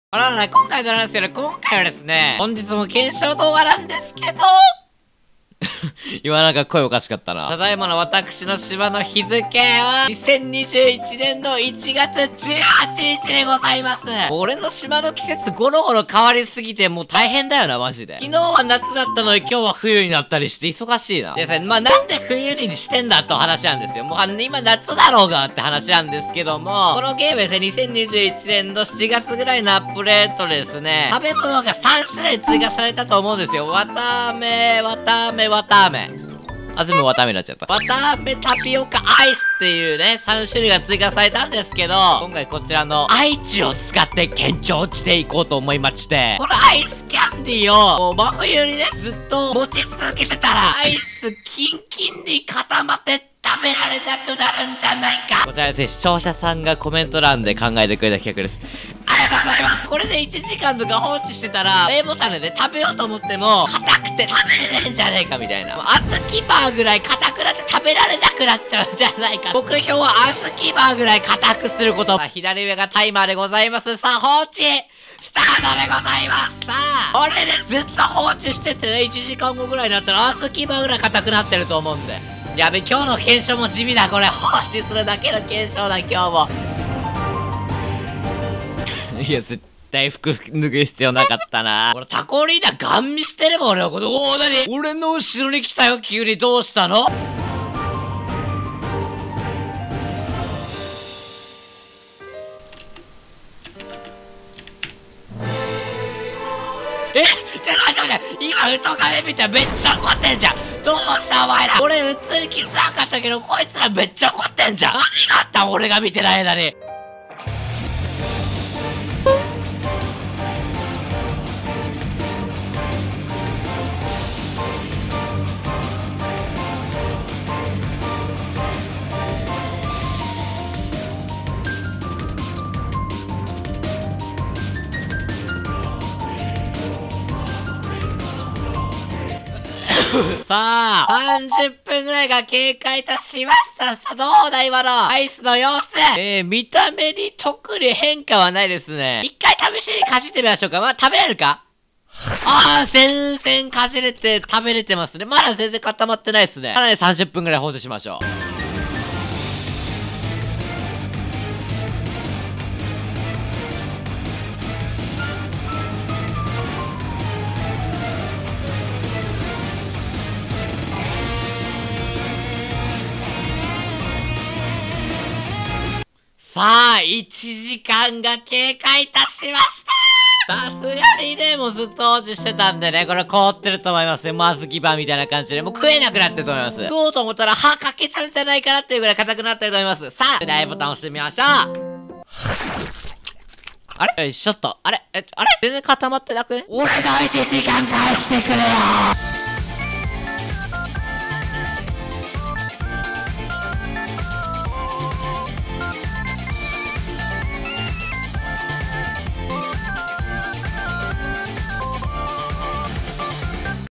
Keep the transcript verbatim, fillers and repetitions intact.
あらら、今回となんですけど、今回はですね、本日も検証動画なんですけど、今なんか声おかしかったな。ただいまの私の島の日付は、にせんにじゅういちねんのいちがつじゅうはちにちでございます。俺の島の季節ゴロゴロ変わりすぎてもう大変だよな、マジで。昨日は夏だったのに今日は冬になったりして忙しいな。でさ、まあなんで冬にしてんだと話なんですよ。もうあの今夏だろうがって話なんですけども、このゲームですね、にせんにじゅういちねんのしちがつぐらいのアップデートでですね、食べ物がさんしゅるい追加されたと思うんですよ。わたあめ、わたあめ、わたあめ。あ、全部わたあめになっちゃった。わたあめタピオカアイスっていうね、さんしゅるいが追加されたんですけど、今回こちらの愛知を使って検証していこうと思いまして、このアイスキャンディーを、もう真冬にね、ずっと持ち続けてたら、アイスキンキンに固まって食べられなくなるんじゃないか。こちらですね、視聴者さんがコメント欄で考えてくれた企画です。ありがとうございます。これでいちじかんとか放置してたら、Aボタンでね、食べようと思っても、硬くて食べれないんじゃねえかみたいな。あずきバーぐらい硬くなって食べられなくなっちゃうんじゃないか。目標はあずきバーぐらい硬くすること。左上がタイマーでございます。さあ、放置スタートでございます。さあ、これでずっと放置しててね、いちじかんごぐらいになったら、あずきバーぐらい硬くなってると思うんで。やべ、今日の検証も地味だ、これ。放置するだけの検証だ、今日も。いや、絶対服脱ぐ必要なかったな。俺、タコリーダーガン見してれば俺はこの、おー、なに俺の後ろに来たよ、急に。どうしたの？え？ちょっと待って待って、今、ウトカメ見たらめっちゃ怒ってんじゃん。どうしたお前ら。俺、普通に気づかなかったけど、こいつらめっちゃ怒ってんじゃん。何があったん？俺が見てない間に。さあ、さんじゅっぷんぐらいが経過いたしました。さあ、どうだ今のアイスの様子。えー、見た目に特に変化はないですね。一回試しにかじってみましょうか。まあ、食べれるか？あー、全然かじれて食べれてますね。まだ全然固まってないですね。さらにさんじゅっぷんぐらい放置しましょう。さあ、いちじかんが経過いたしましたー。さすがにね、もうずっと放置してたんでね、これ凍ってると思いますよ。まずきバーみたいな感じで、もう食えなくなってると思います。食おうと思ったら歯かけちゃうんじゃないかなっていうぐらい硬くなってると思います。さあ、大ボタン押してみましょう。あれよいしょっと。あれえ、あれ全然固まってなくね？俺のいちじかん返してくれよー。